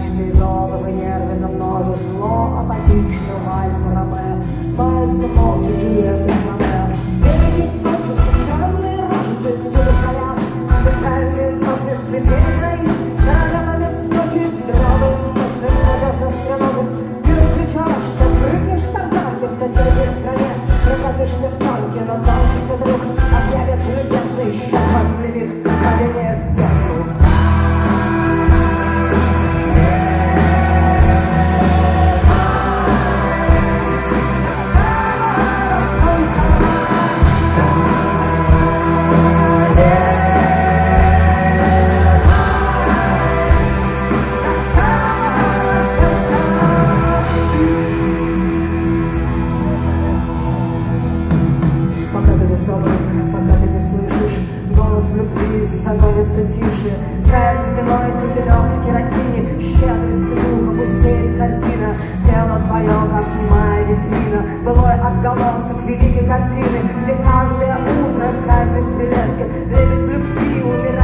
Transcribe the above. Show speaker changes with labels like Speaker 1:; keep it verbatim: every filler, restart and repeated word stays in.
Speaker 1: мрачные головы, нервы на множество, апатично вальс на ромэ, вальс молча Джульетта с Мане. Девять ночи со странной рожей, все лишь горят, обитальные ночи светлее троих, дорога на ночи здоровый, после надежда стреловость, ты различаешься, прыгаешь в тарзанке в соседней стране, прокатишься в танке, но дальше все вдруг объявят легенды, щапан лимит, падение в песку. Пока ты не слышишь, голос любви становится тише. Тает ледяной фузелек в керосине, щедрости духа пустеет корзина. Тело твое, как немая витрина, былой отголосок великой картины, где каждое утро казнь стрелецкой, лебедь любви умирает.